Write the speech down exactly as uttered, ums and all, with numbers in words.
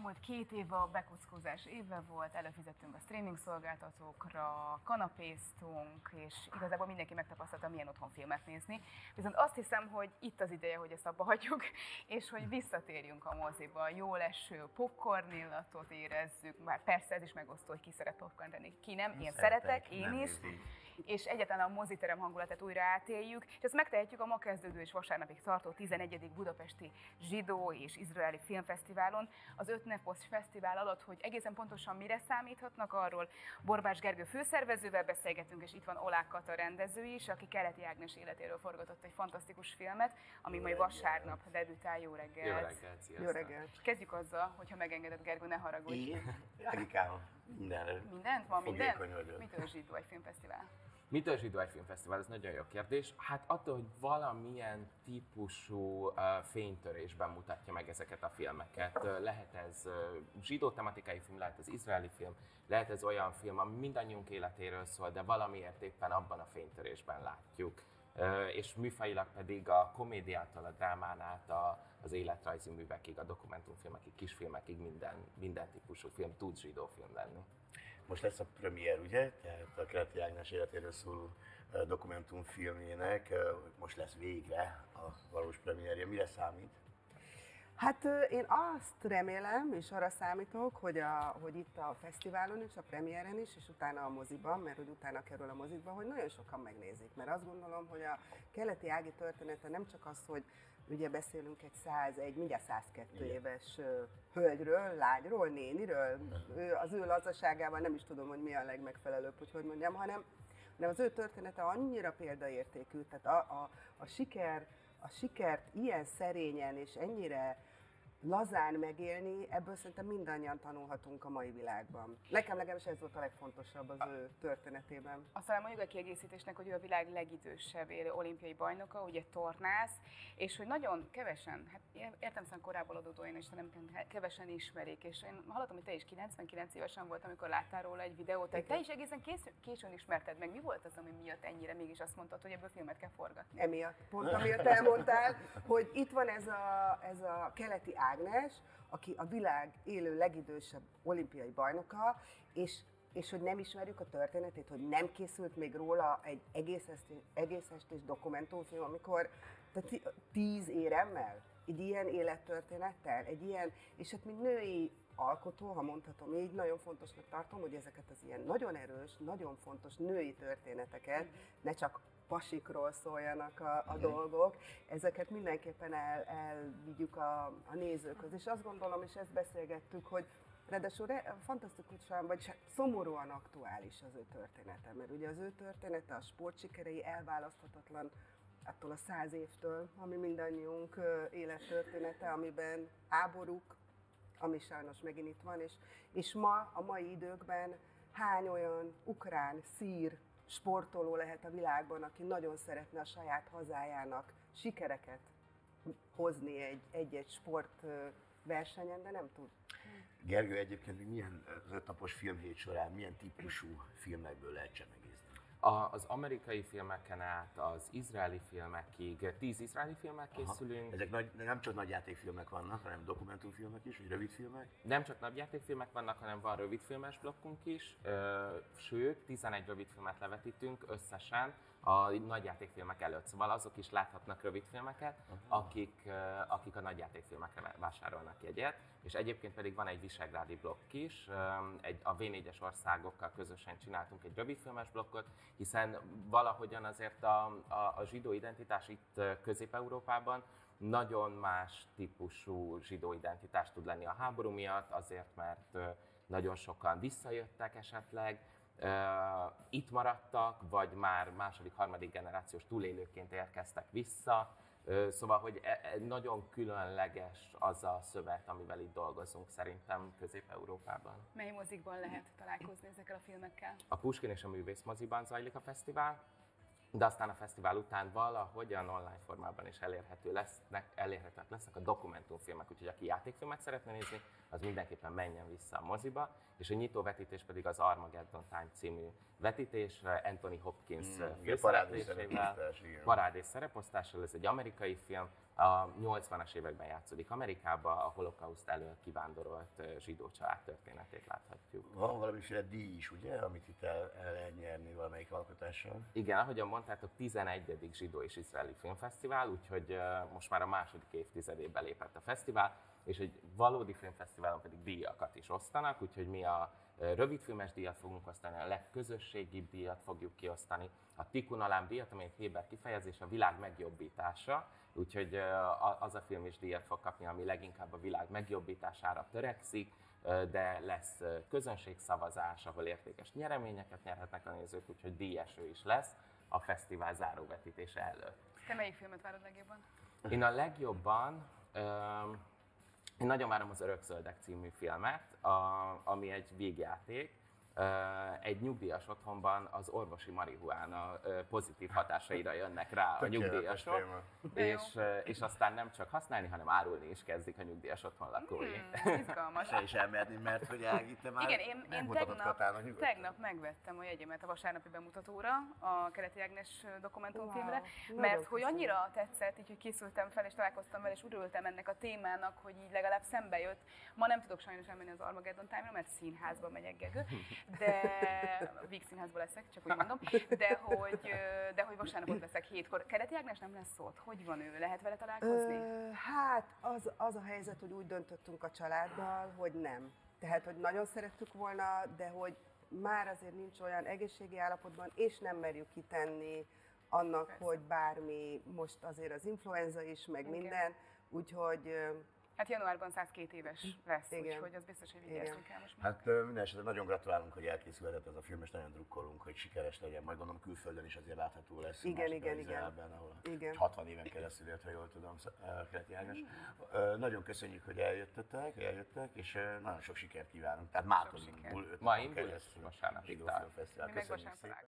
elmúlt két év a bekockozás éve volt, előfizettünk a streaming szolgáltatókra, kanapéztunk, és igazából mindenki megtapasztalta, milyen otthon filmet nézni. Viszont azt hiszem, hogy itt az ideje, hogy ezt abba hagyjuk, és hogy visszatérjünk a moziba. Jó leső popcorn illatot érezzük, már persze ez is megosztó, hogy ki szeret popcorn tenni, ki nem. Én szeretek, én is. És egyáltalán a moziterem hangulatát újra átéljük, és ezt megtehetjük a ma kezdődő és vasárnapig tartó tizenegyedik budapesti zsidó és izraeli filmfesztiválon. Az öt napos fesztivál alatt, hogy egészen pontosan mire számíthatnak, arról Borbás Gergő főszervezővel beszélgetünk, és itt van Olák Kata rendező is, aki Keleti Ágnes életéről forgatott egy fantasztikus filmet, ami majd vasárnap debütál. Jó reggelt! Jó reggelt, sziasztok! Jó reggelt! Kezdjük azzal, hogyha megengedett, Gergő, ne haragudj. Én? Ágikám, minden. Mindent? Van minden? Mitől zsidó egy filmfesztivál? Mitől zsidó egy filmfesztivál? Ez nagyon jó kérdés. Hát attól, hogy valamilyen típusú uh, fénytörésben mutatja meg ezeket a filmeket. Uh, lehet ez uh, zsidó tematikai film, lehet ez izraeli film, lehet ez olyan film, ami mindannyiunk életéről szól, de valamiért éppen abban a fénytörésben látjuk. Uh, és műfajilag pedig a komédiától, a drámán át a, az életrajzi művekig, a dokumentumfilmekig, kisfilmekig minden, minden típusú film tud zsidó film lenni. Most lesz a premier, ugye? Tehát a Keleti Ágnes életéről szóló dokumentumfilmjének most lesz végre a valós premierje. Mire számít? Hát én azt remélem, és arra számítok, hogy, a, hogy itt a fesztiválon is, a premiéren is, és utána a moziban, mert hogy utána kerül a moziba, hogy nagyon sokan megnézik. Mert azt gondolom, hogy a Keleti Ági története nem csak az, hogy ugye beszélünk egy százegy, mindjárt százkettő éves hölgyről, lányról, néniről, ő, az ő lazaságával nem is tudom, hogy mi a legmegfelelőbb, hogy hogy mondjam, hanem, hanem az ő története annyira példaértékű, tehát a, a, a siker, a sikert ilyen szerényen és ennyire lazán megélni, ebből szerintem mindannyian tanulhatunk a mai világban. Nekem legalábbis ez volt a legfontosabb az ő történetében. Aztán mondjuk a kiegészítésnek, hogy ő a világ legidősebb élő olimpiai bajnoka, ugye tornász, és hogy nagyon kevesen, hát értem szerint korábban adódóan is, nem kevesen ismerik, és én hallottam, hogy te is kilencvenkilenc évesen volt, amikor láttál róla egy videót, te, te is egészen kész, későn ismerted meg. Mi volt az, ami miatt ennyire mégis azt mondtad, hogy ebből filmet kell forgatni? Emiatt, pont amiatt elmondtál, hogy itt van ez a, ez a Keleti Ágnes, aki a világ élő legidősebb olimpiai bajnoka, és, és hogy nem ismerjük a történetét, hogy nem készült még róla egy egész estés, egész estés dokumentumfilm, amikor tehát tíz éremmel, egy ilyen élettörténettel, egy ilyen, és hát mint női alkotó, ha mondhatom így, nagyon fontosnak tartom, hogy ezeket az ilyen nagyon erős, nagyon fontos női történeteket, ne csak pasikról szóljanak a, a dolgok, ezeket mindenképpen el, elvigyük a, a nézőkhöz. És azt gondolom, és ezt beszélgettük, hogy ráadásul fantasztikusan, vagy szomorúan aktuális az ő története, mert ugye az ő története, a sportsikerei elválaszthatatlan attól a száz évtől, ami mindannyiunk élettörténete, amiben háborúk, ami sajnos megint itt van, és, és ma, a mai időkben hány olyan ukrán, szír sportoló lehet a világban, aki nagyon szeretne a saját hazájának sikereket hozni egy-egy sportversenyen, de nem tud. Gergő, egyébként milyen az ötnapos filmhét során, milyen típusú filmekből lehet csemegézni? Az amerikai filmeken át az izraeli filmekig, tíz izraeli filmek készülünk. Aha. Ezek nagy, nem csak nagyjátékfilmek vannak, hanem dokumentumfilmek is, vagy rövidfilmek? Nem csak nagyjátékfilmek vannak, hanem van rövidfilmes blokkunk is, sőt, tizenegy rövidfilmet levetítünk összesen a nagyjátékfilmek előtt. Szóval azok is láthatnak rövidfilmeket, akik, akik a nagyjátékfilmekre vásárolnak jegyet. És egyébként pedig van egy visegrádi blokk is, egy, a vé négyes országokkal közösen csináltunk egy rövidfilmes blokkot, hiszen valahogyan azért a, a, a zsidó identitás itt Közép-Európában nagyon más típusú zsidó identitás tud lenni a háború miatt, azért mert nagyon sokan visszajöttek esetleg, itt maradtak, vagy már második, harmadik generációs túlélőként érkeztek vissza. Szóval, hogy nagyon különleges az a szövet, amivel itt dolgozunk szerintem Közép-Európában. Mely mozikban lehet találkozni ezekkel a filmekkel? A Puskin és a Művész moziban zajlik a fesztivál, de aztán a fesztivál után valahogyan online formában is elérhető lesznek, elérhetőek lesznek a dokumentumfilmek, úgyhogy aki játékfilmet szeretne nézni, az mindenképpen menjen vissza a moziba, és a nyitó vetítés pedig az Armageddon Time című vetítés, Anthony Hopkins mm, főszereplésével, parádés szereposztással, ez egy amerikai film, A nyolcvanas években játszódik Amerikában, a holokauszt elől kivándorolt zsidó család történetét láthatjuk. Van valamiféle díj is, ugye, amit itt el, el lehet nyerni valamelyik alkotással? Igen, ahogyan mondtátok, tizenegyedik zsidó és izraeli filmfesztivál, úgyhogy most már a második évtizedébe lépett a fesztivál, és egy valódi filmfesztiválon pedig díjakat is osztanak, úgyhogy mi a rövidfilmes díjat fogunk osztani, a legközösségibb díjat fogjuk kiosztani, a Tikkun Olam díjat, ami egy héber kifejezés, a világ megjobbítása, úgyhogy az a film is díjat fog kapni, ami leginkább a világ megjobbítására törekszik, de lesz közönségszavazás, ahol értékes nyereményeket nyerhetnek a nézők, úgyhogy díjeső is lesz a fesztivál záróvetítése előtt. Te melyik filmet várod legjobban? Én a legjobban, um, én nagyon várom az Örökzöldek című filmet, a, ami egy végjáték. Egy nyugdíjas otthonban az orvosi marihuána pozitív hatásaira jönnek rá a nyugdíjasok, és, és aztán nem csak használni, hanem árulni is kezdik a nyugdíjas otthon lakói. Hmm, izgalmas. Se is elmerni, mert hogy Ági, te már igen, én, én tegnap, tegnap megvettem a jegyemet a vasárnapi bemutatóra, a Keleti Ágnes dokumentumfilmre, wow, mert hogy annyira tetszett, így, hogy készültem fel és találkoztam vele, és örültem ennek a témának, hogy így legalább szembe jött. Ma nem tudok sajnos elmenni az Armageddon Time-ra, mert színházban megyek, Gegő, de a Víg Színházban leszek, csak úgy mondom, de hogy, de hogy vasárnapot leszek hétkor. Keleti Ágnes nem lesz ott? Hogy van ő? Lehet vele találkozni? Ö, hát az, az a helyzet, hogy úgy döntöttünk a családdal, hogy nem. Tehát, hogy nagyon szerettük volna, de hogy már azért nincs olyan egészségi állapotban, és nem merjük kitenni annak, persze, hogy bármi, most azért az influenza is, meg igen, minden, úgyhogy... Hát januárban százkettő éves lesz, igen, úgyhogy az biztos, hogy vigyázzunk kell most már. Hát minden esetre nagyon gratulálunk, hogy elkészülhetett ez a film, és nagyon drukkolunk, hogy sikeres legyen. Majd gondolom külföldön is azért látható lesz. Igen, igen, igen. Ahol igen. hatvan éven keresztül jött, ha jól tudom, Keleti Ágnes. Nagyon köszönjük, hogy eljöttetek, eljöttek, és nagyon sok sikert kívánunk. Tehát mától indul, öt Ma napon indul, keresztül. vasárnapig. Zsidó Filmfesztivál. Köszönjük szépen.